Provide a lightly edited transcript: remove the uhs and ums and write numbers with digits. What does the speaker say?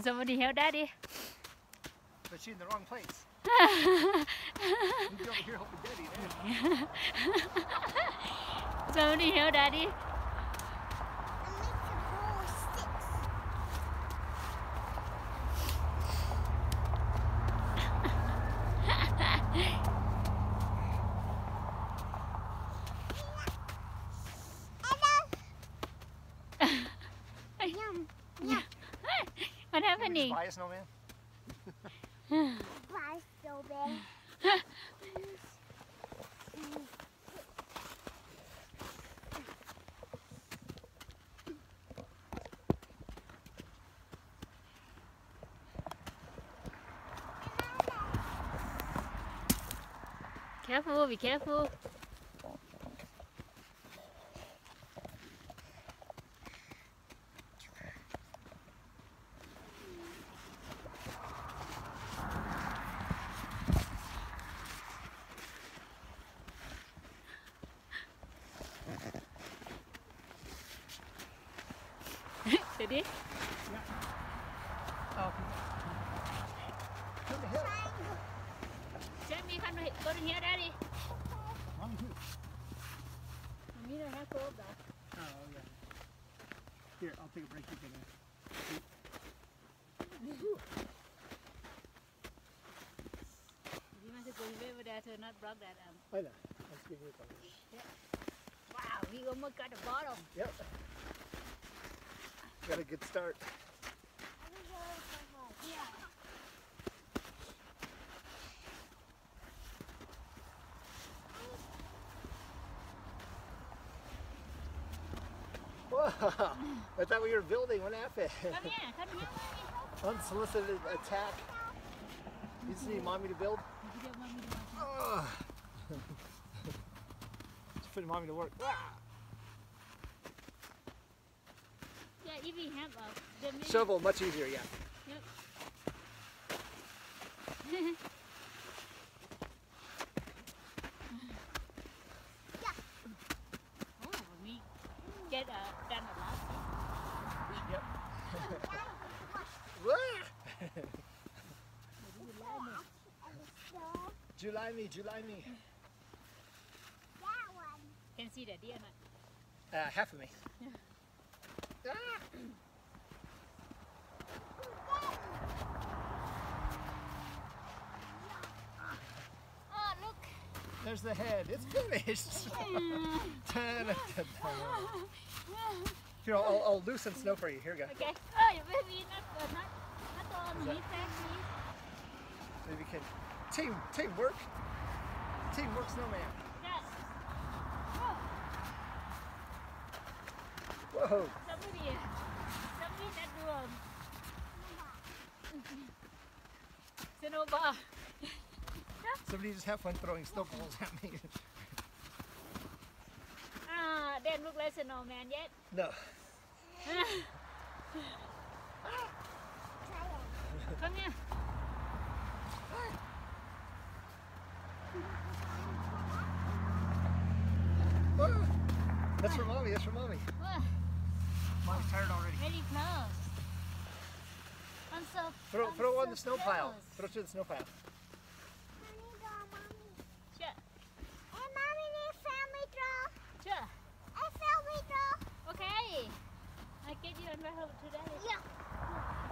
Somebody help Daddy. But she's in the wrong place. You over here helping Daddy. Man. Somebody help Daddy. What happened? Can we just buy a snowman? Buy a snowman. Careful, be careful. Steady? Yeah. Oh, okay. Sammy, come go to here, Daddy. Mommy, who? You don't have to hold that. Oh, yeah. Here, I'll take a break. You can. You must go over there to not block that arm. I know. Let's give you a couple. Yeah. Wow, we almost got the bottom. Yep. Got a good start. Yeah. Whoa! I thought we were building. What happened? Come here, Mommy. Unsolicited attack. You just need Mommy to build? You don't want me to watch it. Oh. Just putting Mommy to work. Ah. Yeah, if we have the Shovel, much easier, yeah. Yep. Oh, we get done a lot. Yep. July me. That one. Can see the deer not? Half of me. Yeah. Ah. Oh, look. There's the head. It's finished. Here, I'll loosen snow for you. Here we go. Okay. Oh, maybe not on me, please. Maybe we can teamwork. Teamwork snowman. Yes. Whoa. Somebody that do snowball. Somebody just have fun throwing snowballs at me. Didn't look like snowman yet. No. Come here. That's for Mommy. Mommy's tired already. Very close. I'm so. Throw on the snow pile. Throw it to the snow pile. Sure. Hey, Mommy, need family draw. Sure. I family draw. Okay. I get you on my home today. Yeah.